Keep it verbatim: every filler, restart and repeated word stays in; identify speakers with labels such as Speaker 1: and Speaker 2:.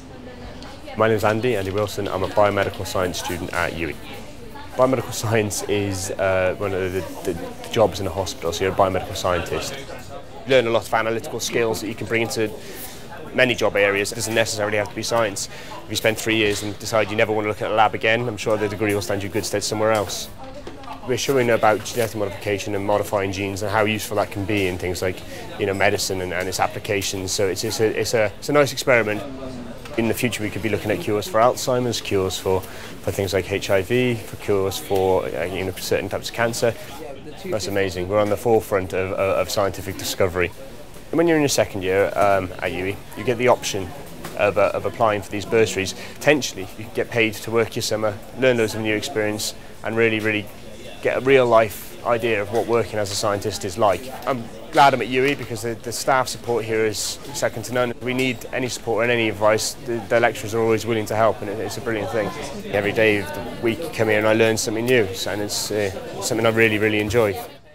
Speaker 1: My name is Andy, Andy Wilson. I'm a biomedical science student at U W E. Biomedical science is uh, one of the, the, the jobs in a hospital, so you're a biomedical scientist. You learn a lot of analytical skills that you can bring into many job areas. It doesn't necessarily have to be science. If you spend three years and decide you never want to look at a lab again, I'm sure the degree will stand you good stead somewhere else. We're showing about genetic modification and modifying genes and how useful that can be in things like, you know, medicine and, and its applications. So it's, it's, a, it's, a, it's a nice experiment. In the future we could be looking at cures for Alzheimer's, cures for, for things like H I V, for cures for uh, you know, certain types of cancer. That's amazing. We're on the forefront of, of scientific discovery. And when you're in your second year um, at U W E, you get the option of, uh, of applying for these bursaries. Potentially you can get paid to work your summer, learn loads of new experience and really, really get a real life idea of what working as a scientist is like. I'm glad I'm at U W E because the, the staff support here is second to none. If we need any support and any advice, the, the lecturers are always willing to help, and it, it's a brilliant thing. Every day of the week I come here and I learn something new, and it's, uh, it's something I really, really enjoy.